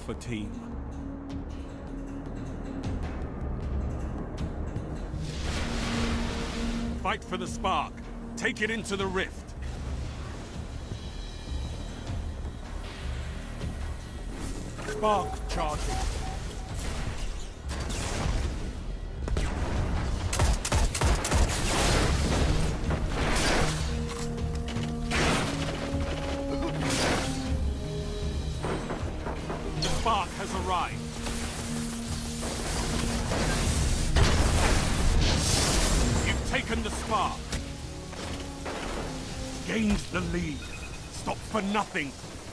Alpha Team. Fight for the spark. Take it into the rift. Spark charging. The spark has arrived. You've taken the spark. Gained the lead. Stop for nothing.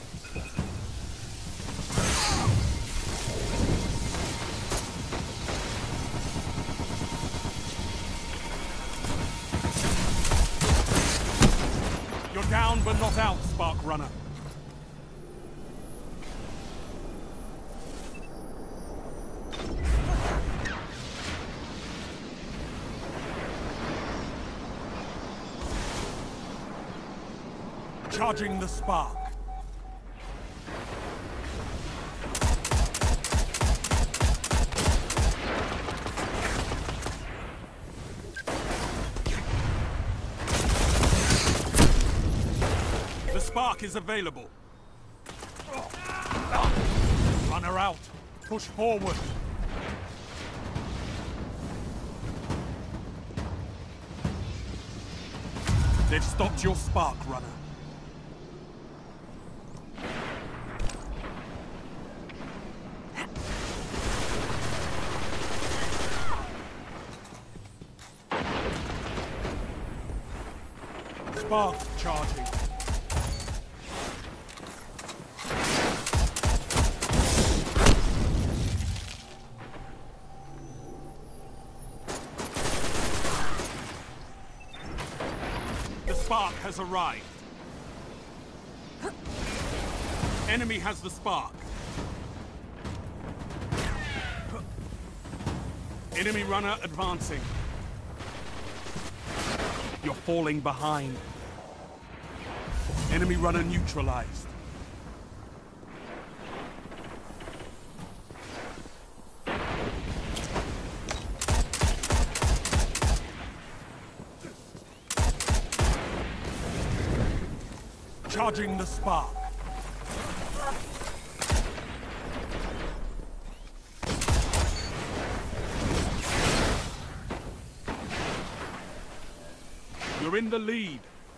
You're down but not out, Spark Runner. Charging the spark. The spark is available. Runner out. Push forward. They've stopped your spark, Runner. Spark charging. The spark has arrived. Enemy has the spark. Enemy runner advancing. You're falling behind. Enemy runner neutralized. Charging the spark. You're in the lead.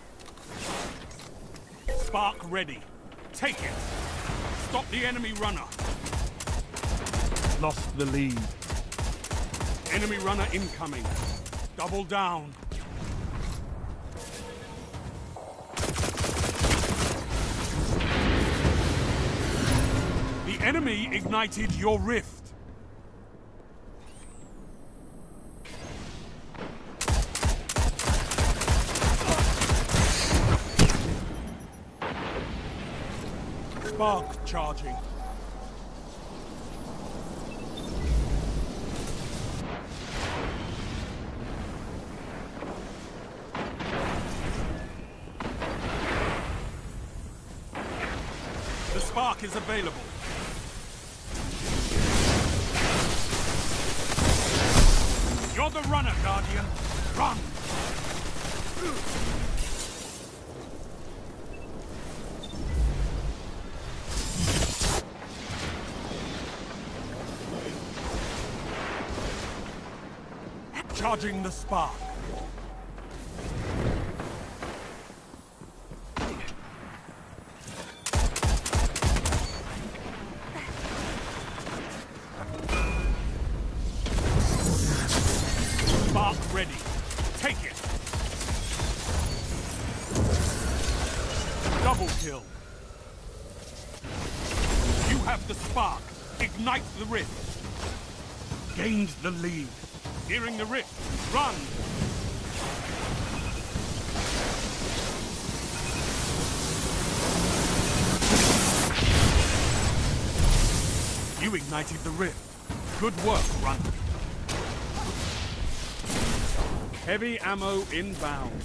Spark ready. Take it. Stop the enemy runner. Lost the lead. Enemy runner incoming. Double down. The enemy ignited your rift. Spark charging. The spark is available. You're the runner, Guardian. Run! Charging the spark. Spark ready. Take it. Double kill. You have the spark. Ignite the rift. Gained the lead. Nearing the rift. Run! You ignited the rift. Good work, Run. Heavy ammo inbound.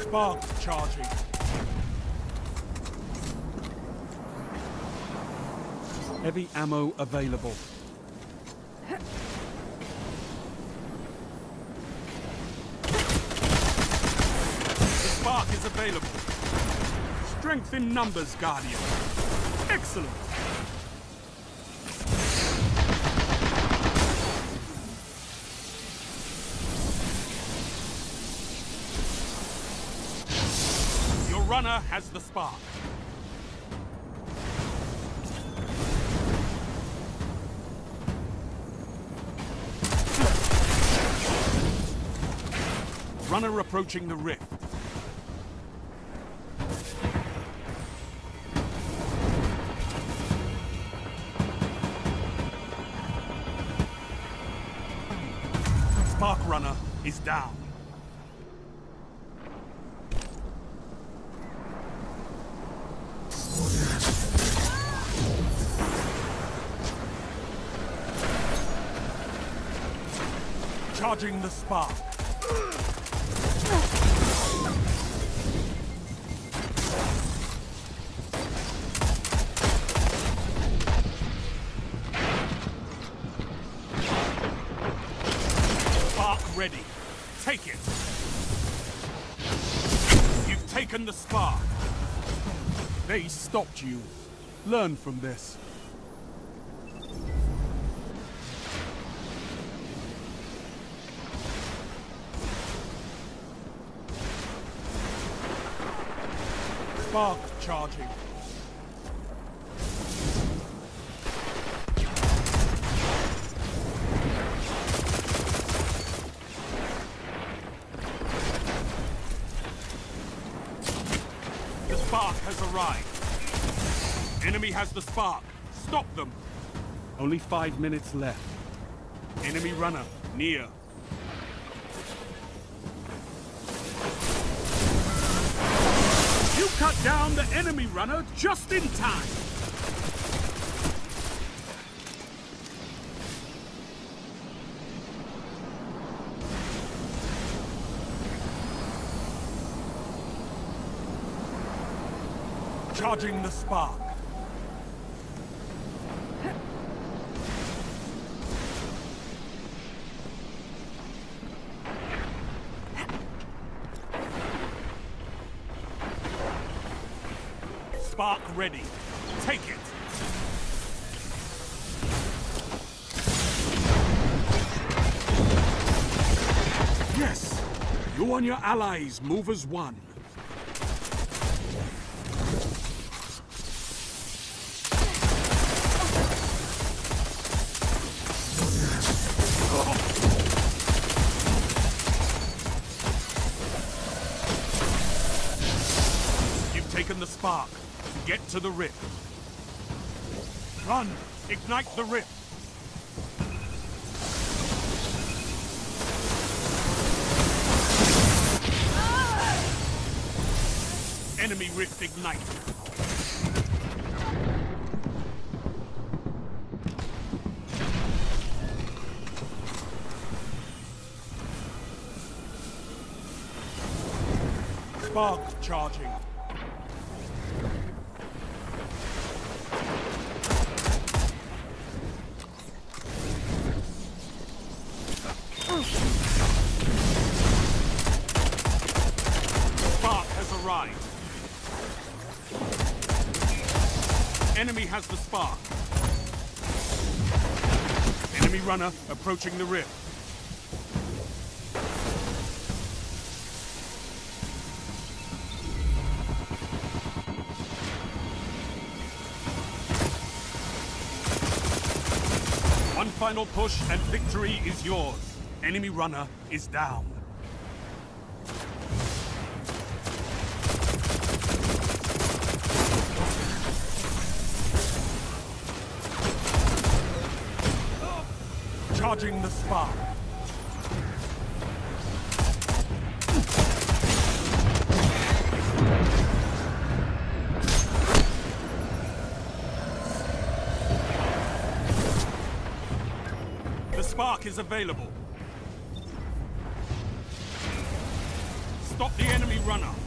Spark charging. Heavy ammo available. The spark is available. Strength in numbers, Guardian. Excellent. Your runner has the spark. Runner approaching the rift. Spark runner is down. Charging the spark. Ready. Take it. You've taken the spark. They stopped you. Learn from this. Spark charging. Spark has arrived. Enemy has the spark. Stop them. Only 5 minutes left. Enemy runner near. You cut down the enemy runner just in time. Charging the spark. Spark ready. Take it. Yes. You and your allies move as one. Taken the spark. Get to the rift. Run! Ignite the rift! Enemy rift ignited. Spark charging. Spark has arrived. Enemy has the spark. Enemy runner approaching the rift. One final push and victory is yours. Enemy runner is down. Charging the spark. The spark is available. Stop the enemy runner.